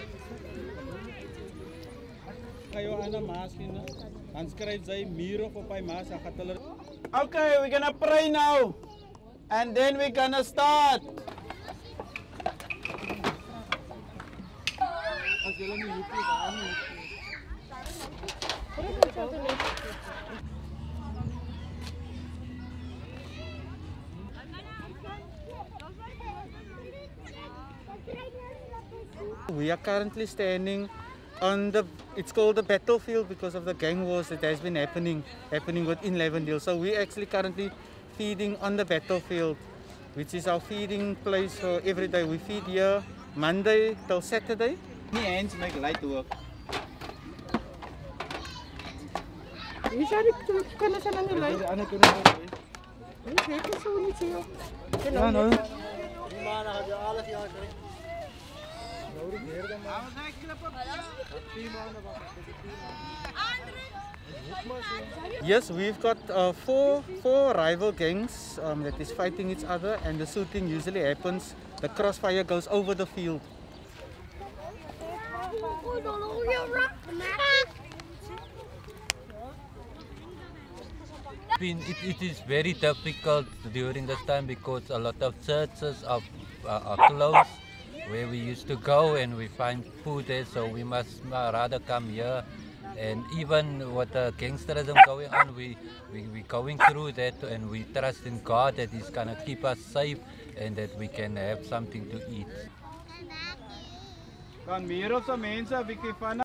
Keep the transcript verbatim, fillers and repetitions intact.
Kayo ana maas kina. Hans krijgt zij miro op bij maas. Okay, we're gonna pray now. And then we're gonna start. We are currently standing on the, it's called the battlefield because of the gang wars that has been happening, happening within Lavendale. So we're actually currently feeding on the battlefield, which is our feeding place for every day. We feed here Monday till Saturday. My hands make light work. Wie zou die kunnen zijn aan die lijn? Ano kunnen we? Ik weet het zo niet zo. Ja, no. Yes, we've got uh, four four rival gangs um, that is fighting each other, and the shooting usually happens. The crossfire goes over the field. It, it is very difficult during this time because a lot of churches are, are, are closed where we used to go, and we find food there, so we must rather come here. And even with the gangsterism going on, we, we, we're going through that, and we trust in God that He's going to keep us safe and that we can have something to eat.